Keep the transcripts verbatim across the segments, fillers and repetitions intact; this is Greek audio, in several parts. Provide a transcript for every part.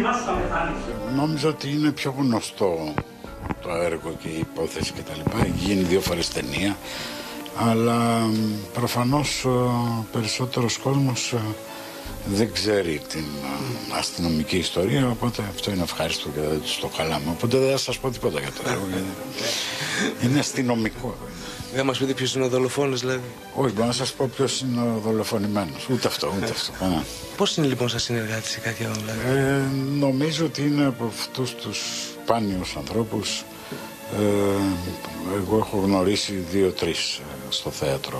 Νόμιζα ότι είναι πιο γνωστό το έργο και η υπόθεση κτλ. Έχει γίνει δύο φορές ταινία, αλλά προφανώς περισσότερος κόσμος δεν ξέρει την αστυνομική ιστορία, οπότε αυτό είναι ευχάριστο και δεν τους το χαλάμε. Οπότε δεν θα σας πω τίποτα για το έργο, γιατί είναι αστυνομικό. Δεν μας πείτε ποιος είναι ο δολοφόνος, δηλαδή? Όχι, μπορώ να σας πω ποιος είναι ο δολοφονημένος. Ούτε αυτό, ούτε αυτό. Κανένα. Πώς είναι λοιπόν σαν συνεργάτης σε κάτι άλλο, δηλαδή? Ε, νομίζω ότι είναι από αυτούς τους σπάνιους ανθρώπους. Ε, εγώ έχω γνωρίσει δύο-τρεις στο θέατρο.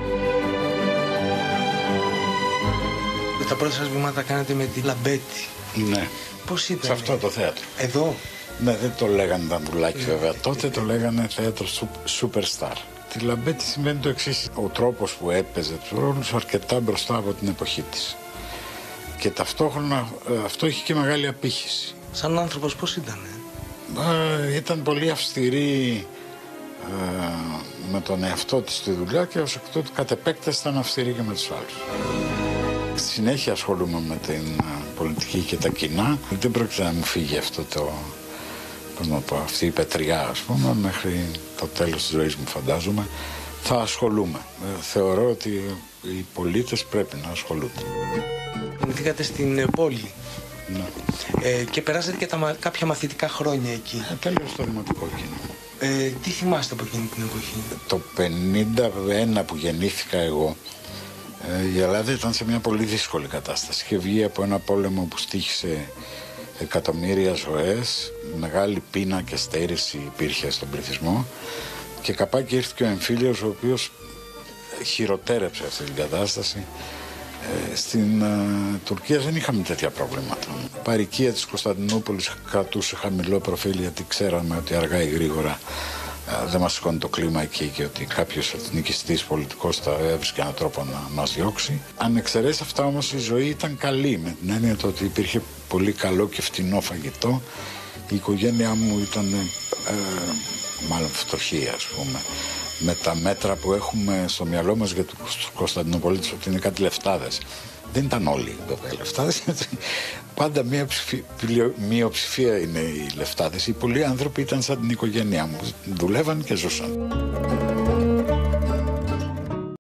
Τα πρώτα σας βήματα κάνετε με τη Λαμπέτη. Ναι. Πώς ήταν? Σε αυτό το θέατρο. Εδώ? Ναι, δεν το λέγανε Δανδουλάκη βέβαια. Τότε το λέγανε θέατρο Superstar. Τη Λαμπέτη σημαίνει το εξής. Ο τρόπος που έπαιζε τους ρόλους αρκετά μπροστά από την εποχή της. Και ταυτόχρονα αυτό είχε και μεγάλη απήχηση. Σαν άνθρωπος πώς ήταν? Ε, ήταν πολύ αυστηρή ε, με τον εαυτό της στη δουλειά και ως εκ τούτου κατ' επέκταση ήταν αυστηρή και με τους άλλους. Στη συνέχεια ασχολούμαι με την πολιτική και τα κοινά. Δεν πρόκειται να μου φύγει αυτό το, πώς να πω, αυτή η πετριά, ας πούμε, μέχρι το τέλος της ζωής μου, φαντάζομαι. Θα ασχολούμαι. Ε, θεωρώ ότι οι πολίτες πρέπει να ασχολούνται. Γεννηθήκατε στην πόλη. Ναι. Ε, και περάσατε και τα, κάποια μαθητικά χρόνια εκεί. Ε, τέλος στο δημοτικό κοινό. Ε, τι θυμάστε από εκείνη την εποχή? Το πενήντα ένα που γεννήθηκα εγώ, η Ελλάδα ήταν σε μια πολύ δύσκολη κατάσταση. Είχε βγει από ένα πόλεμο που στοίχησε εκατομμύρια ζωές, μεγάλη πείνα και στέρηση υπήρχε στον πληθυσμό και καπάκι ήρθε και ο εμφύλιος, ο οποίος χειροτέρεψε αυτή την κατάσταση. Ε, στην ε, Τουρκία δεν είχαμε τέτοια προβλήματα. Η παροικία της Κωνσταντινούπολης κρατούσε χαμηλό προφίλ, γιατί ξέραμε ότι αργά ή γρήγορα δεν μας σηκώνει το κλίμα εκεί και ότι κάποιος εθνικιστής πολιτικός θα έβρισκε έναν τρόπο να μας διώξει. Αν εξαιρέσει αυτά όμως, η ζωή ήταν καλή, με την έννοια ότι υπήρχε πολύ καλό και φτηνό φαγητό. Η οικογένειά μου ήταν ε, μάλλον φτωχή, ας πούμε, με τα μέτρα που έχουμε στο μυαλό μας για τους Κωνσταντινοπολίτες, ότι είναι κάτι λεφτάδες. Δεν ήταν όλοι βέβαια λεφτάδες. Πάντα μία μειοψηφία είναι οι λεφτάδες. Οι πολλοί άνθρωποι ήταν σαν την οικογένειά μου. Δουλεύαν και ζούσαν.